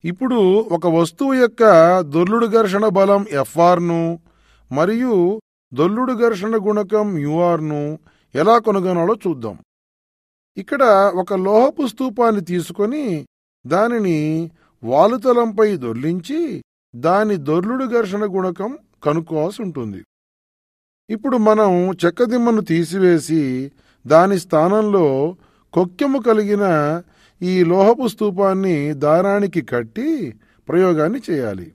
ఇప్పుడు ఒక వస్తువు యొక్క దొర్లుడు ఘర్షణ బలం Fr మరియు దొర్లుడు ఘర్షణ గుణకం ను ఎలా కనుగొనాలో చూద్దాం. ఇక్కడ ఒక లోహపు స్తూపాన్ని తీసుకొని దానిని వాలుతలంపై దొర్లించి దాని దొర్లుడు ఘర్షణ గుణకం కనుక్కోవాల్సి ఉంటుంది. ఇప్పుడు మనం చెక్కదిమ్మను తీసివేసి దాని స్థానంలో కొక్కెము కలిగిన ఈ లోహపు స్తూపాన్ని దారానికి కట్టి ప్రయోగాన్ని చేయాలి.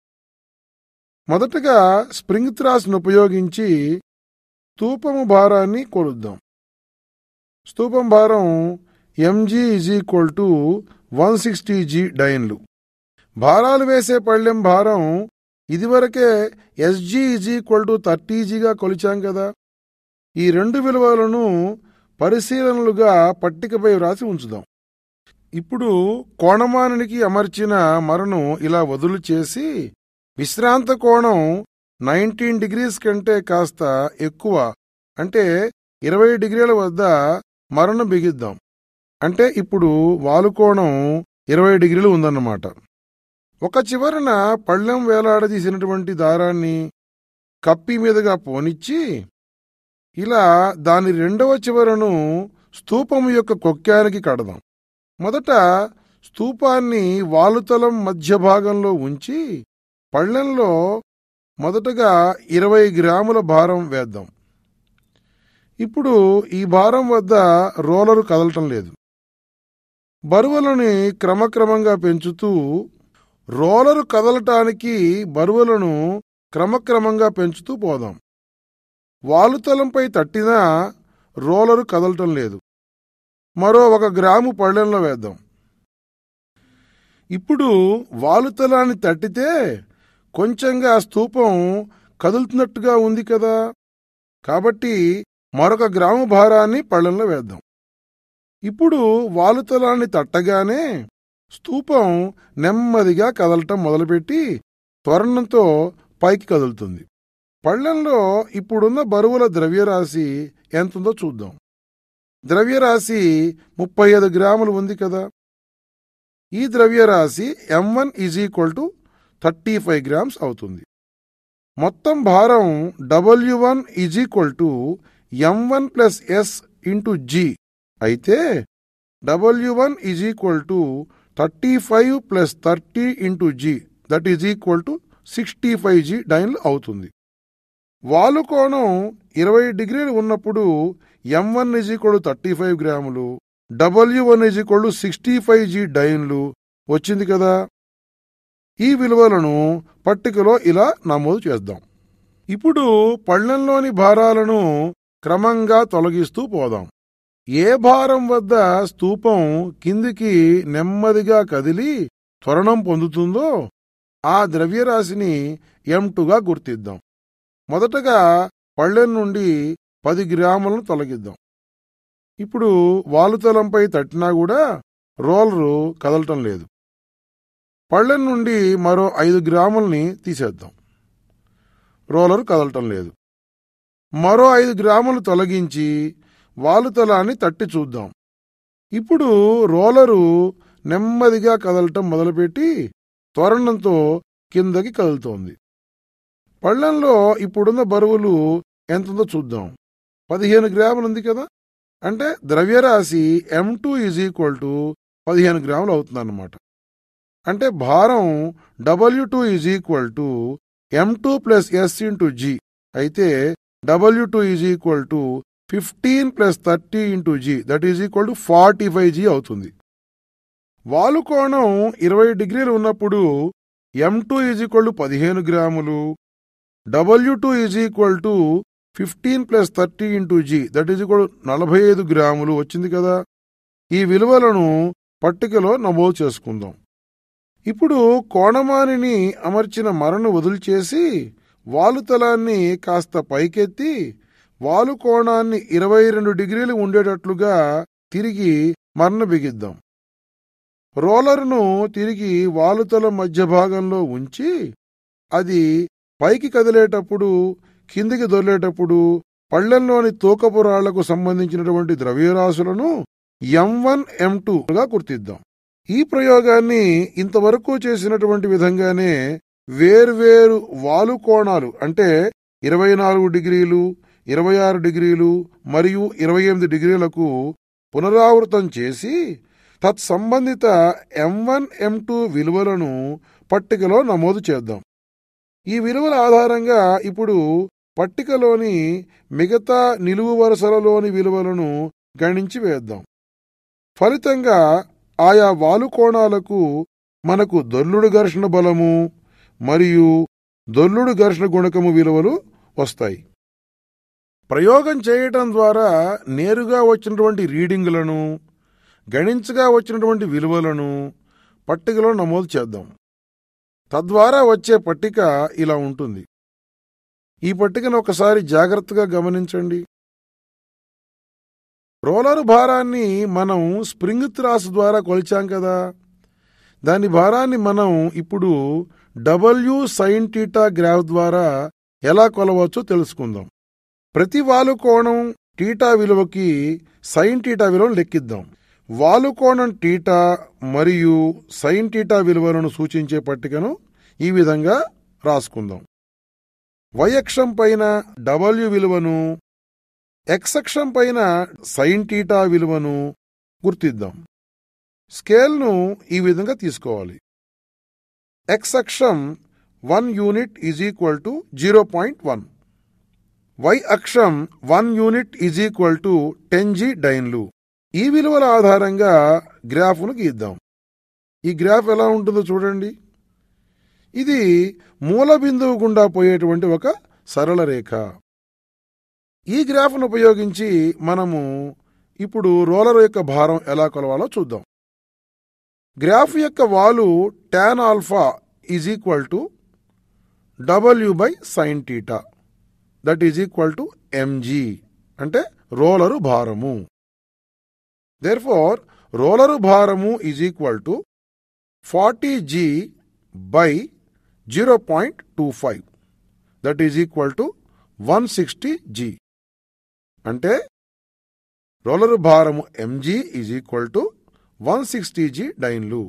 మొదటగా స్ప్రింగ్ త్రాస్ను ఉపయోగించి స్తూపము భారాన్ని కొలుద్దాం. స్తూపం భారం mg = 160 g డైన్లు. భారాలు వేసే పళ్ళెం భారం ఇదివరకే sg = 30 g కొలిచాం కదా. ఈ రెండు విలువలను పరిశీలనలుగా పట్టికపై వ్రాసి ఉంచుదాం. ఇప్పుడు కోణమానానికి అమర్చిన మరను ఇలా వదులు చేసి విశ్రాంత కోణం 19 degrees కంటే కాస్త ఎక్కువ అంటే 20 degrees వద్ద మరను బిగిద్దాం. అంటే ఇప్పుడు వాలుకోణం 20 degrees ఉందన్నమాట. ఒక చివరన పళ్ళెం వేలాడదీసినటువంటి దారాన్ని కప్పి మీదుగా పోనిచ్చి ఇలా దాని రెండవ చివరను స్తూపము యొక్క కొక్కానికి కడదాం. మొదట స్తూపాన్ని వాలుతలం మధ్య భాగంలో ఉంచి పళ్ళెంలో మొదటగా 20 గ్రాముల భారం వేద్దాం. ఇప్పుడు ఈ భారం వద్ద రోలరు కదలటం లేదు. బరువులని క్రమక్రమంగా పెంచుతూ రోలరు కదలటానికి బరువులను క్రమక్రమంగా పెంచుతూ పోదాం. వాలుతలంపై తట్టినా రోలరు కదలటం లేదు. మరో 1 గ్రాము పళ్ళెంలో వేద్దాం. ఇప్పుడు వాలుతలాన్ని తట్టితే కొంచెంగా స్తూపం కదులుతున్నట్టుగా ఉంది కదా. కాబట్టి మరొక గ్రాము భారాన్ని పళ్ళెంలో వేద్దాం. ఇప్పుడు వాలుతలాన్ని తట్టగానే స్తూపం నెమ్మదిగా కదలటం మొదలుపెట్టి త్వరణంతో పైకి కదులుతుంది. పళ్ళెంలో ఇప్పుడున్న బరువుల ద్రవ్యరాశి ఎంతుందో చూద్దాం. ద్రవ్యరాశి 35 గ్రాములు ఉంది కదా. ఈ ద్రవ్యరాశి m1 = 35 grams అవుతుంది. మొత్తం భారం w1 = m1 + s × g అయితే w1 = 35 + 30 × g = 65 g డైన్లు అవుతుంది. వాలు కోణం 20 degrees ఉన్నప్పుడు m1 = 35 గ్రాములు, w1 = 65 g డైన్లు వచ్చింది కదా. ఈ విలువలను పట్టికలో ఇలా నమోదు చేద్దాం. ఇప్పుడు పళ్ళెంలోని భారాలను క్రమంగా తొలగిస్తూ పోదాం. ఏ భారం వద్ద స్తూపం కిందికి నెమ్మదిగా కదిలి త్వరణం పొందుతుందో ఆ ద్రవ్యరాశిని m2గా గుర్తిద్దాం. మొదటగా పళ్ళెం నుండి 10 గ్రాములను తొలగిద్దాం. ఇప్పుడు వాలుతలంపై తట్టినా కూడా రోలరు కదలటం లేదు. పళ్ళెం నుండి మరో 5 గ్రాములని తీసేద్దాం. రోలరు కదలటం లేదు. మరో 5 గ్రాములు తొలగించి వాలుతలాన్ని తట్టి చూద్దాం. ఇప్పుడు రోలరు నెమ్మదిగా కదలటం మొదలుపెట్టి త్వరణంతో కిందకి కదులుతోంది. పళ్ళెంలో ఇప్పుడున్న బరువులు ఎంతుందో చూద్దాం. 15 గ్రాములు ఉంది కదా. అంటే ద్రవ్యరాశి m2 = 15 గ్రాములు అవుతుందన్నమాట. అంటే భారం w2 = m2 + s × g అయితే w2 = 15 + 30 × g = 45 g అవుతుంది. వాలు కోణం 20 degrees ఉన్నప్పుడు m2 = 15 గ్రాములు, w2 = 15 + 30 × g = 45 గ్రాములు వచ్చింది కదా. ఈ విలువలను పట్టికలో నమోదు చేసుకుందాం. ఇప్పుడు కోణమానిని అమర్చిన మరను వదులుచేసి వాలుతలాన్ని కాస్త పైకెత్తి వాలు కోణాన్ని 22 degrees ఉండేటట్లుగా తిరిగి మరను బిగిద్దాం. రోలర్ను తిరిగి వాలుతలం మధ్య భాగంలో ఉంచి అది పైకి కదిలేటప్పుడు కిందికి దొర్లేటప్పుడు పళ్ళెంలోని తూకపు రాళ్లకు సంబంధించినటువంటి ద్రవ్యరాశులను m1 m2గా గుర్తిద్దాం. ఈ ప్రయోగాన్ని ఇంతవరకు చేసినటువంటి విధంగానే వేర్వేరు వాలు కోణాలు అంటే 24 డిగ్రీలు, 26 డిగ్రీలు మరియు 28 డిగ్రీలకు పునరావృతం చేసి తత్సంబంధిత M1, M2 విలువలను పట్టికలో నమోదు చేద్దాం. ఈ విలువల ఆధారంగా ఇప్పుడు పట్టికలోని మిగతా నిలువు వరుసలలోని విలువలను గణించి వేద్దాం. ఫలితంగా ఆయా వాలు కోణాలకు మనకు దొర్లుడు ఘర్షణ బలము మరియు దొర్లుడు ఘర్షణ గుణకము విలువలు వస్తాయి. ప్రయోగం చేయటం ద్వారా నేరుగా వచ్చినటువంటి రీడింగులను, గణించగా వచ్చినటువంటి విలువలను పట్టికలో నమోదు చేద్దాం. తద్వారా వచ్చే పట్టిక ఇలా ఉంటుంది. ఈ పట్టికను ఒకసారి జాగ్రత్తగా గమనించండి. రోలరు భారాన్ని మనం స్ప్రింగ్ త్రాసు ద్వారా కొలిచాం కదా, దాని భారాన్ని మనం ఇప్పుడు W sin θ గ్రాఫ్ ద్వారా ఎలా కొలవచ్చో తెలుసుకుందాం. ప్రతి వాలు కోణం θ విలువకి sin θ విలువను లెక్కిద్దాం. వాలు కోణం θ మరియు sin θ విలువలను సూచించే పట్టికను ఈ విధంగా రాసుకుందాం. y అక్షం పైన W విలువను, x అక్షం పైన sin θ విలువను గుర్తిద్దాం. స్కేల్ను ఈ విధంగా తీసుకోవాలి. x అక్షం 1 unit is equal to 0.1, y అక్షం 1 unit is equal to 10 G డైన్లు. ఈ విలువల ఆధారంగా గ్రాఫ్ను గీద్దాం. ఈ గ్రాఫ్ ఎలా ఉంటుందో చూడండి. ఇది మూల బిందువు గుండా పోయేటువంటి ఒక సరళ రేఖ. ఈ గ్రాఫ్ను ఉపయోగించి మనము ఇప్పుడు రోలర్ యొక్క భారం ఎలా కొలవాలో చూద్దాం. గ్రాఫ్ యొక్క వాలు tan alpha is equal to W by sin θ, that is equal to mg, అంటే రోలరు భారము. దేర్ఫోర్ రోలరు భారము is equal to 40G by 0.25, that is equal to 160G, అంటే రోలరు భారము mg is equal to 160G డైన్లు.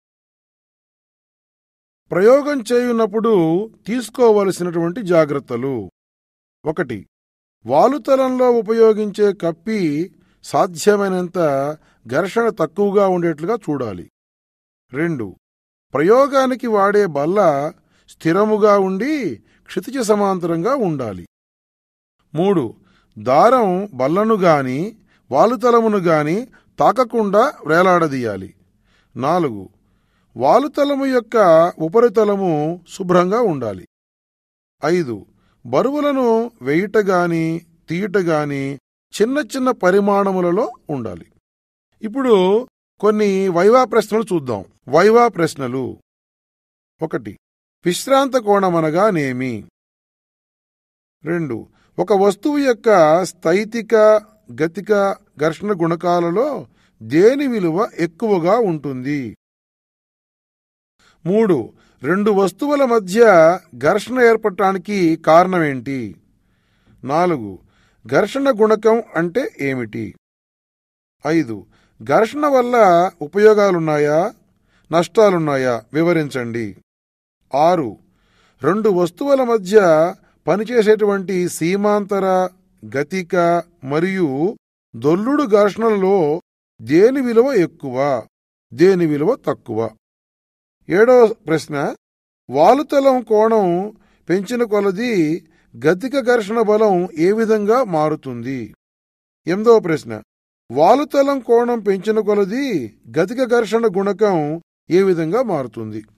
ప్రయోగం చేయున్నప్పుడు తీసుకోవలసినటువంటి జాగ్రత్తలు: 1. వాలుతలంలో ఉపయోగించే కప్పి సాధ్యమైనంత ఘర్షణ తక్కువగా ఉండేట్లుగా చూడాలి. 2. ప్రయోగానికి వాడే బల్ల స్థిరముగా ఉండి క్షితిజ సమాంతరంగా ఉండాలి. 3. దారం బల్లను గాని వాలుతలమును గాని తాకకుండా వేలాడదీయాలి. 4. వాలుతలము యొక్క ఉపరితలము శుభ్రంగా ఉండాలి. 5. బరువులను వేయుట గాని తీయుట గాని చిన్న చిన్న పరిమాణములలో ఉండాలి. ఇప్పుడు కొన్ని వైవా ప్రశ్నలు చూద్దాం. వైవా ప్రశ్నలు: 1. విశ్రాంత కోణమనగా నేమి? 2. ఒక వస్తువు యొక్క స్థైతిక, గతిక ఘర్షణ గుణకాలలో దేని విలువ ఎక్కువగా ఉంటుంది? 3. రెండు వస్తువుల మధ్య ఘర్షణ ఏర్పడటానికి కారణమేంటి? 4. ఘర్షణ గుణకం అంటే ఏమిటి? 5. ఘర్షణ వల్ల ఉపయోగాలున్నాయా, నష్టాలున్నాయా వివరించండి. 6. రెండు వస్తువుల మధ్య పనిచేసేటువంటి సీమాంతర, గతిక మరియు దొర్లుడు ఘర్షణలలో దేని విలువ ఎక్కువ, దేని విలువ తక్కువ? 7వ ప్రశ్న: వాలుతలం కోణం పెంచిన కొలది గతిక ఘర్షణ బలం ఏ విధంగా మారుతుంది? 8వ ప్రశ్న: వాలుతలం కోణం పెంచిన కొలది గతిక ఘర్షణ గుణకం ఏ విధంగా మారుతుంది?